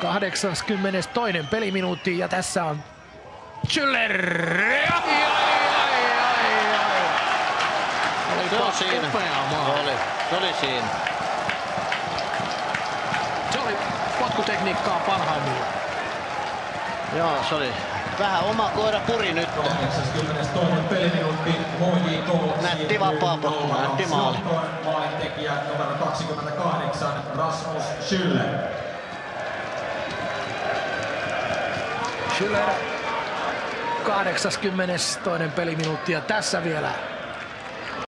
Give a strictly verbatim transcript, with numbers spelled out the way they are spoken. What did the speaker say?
kahdeksaskymmenestoinen peliminuutti ja tässä on Schüller. Se on siinä. Oli. Se oli siinä. Se oli potkutekniikkaa parhaimmillaan. Joo, se oli. Vähän oma koira puri nyt. kahdeksaskymmenestoinen peliminuutti, H J K. Nätti vapaa potku, nätti maali. Maalintekijä numero kaksikymmentäkahdeksan, Rasmus Schüller. Schüller, kahdeksaskymmenestoinen peliminuutti ja tässä vielä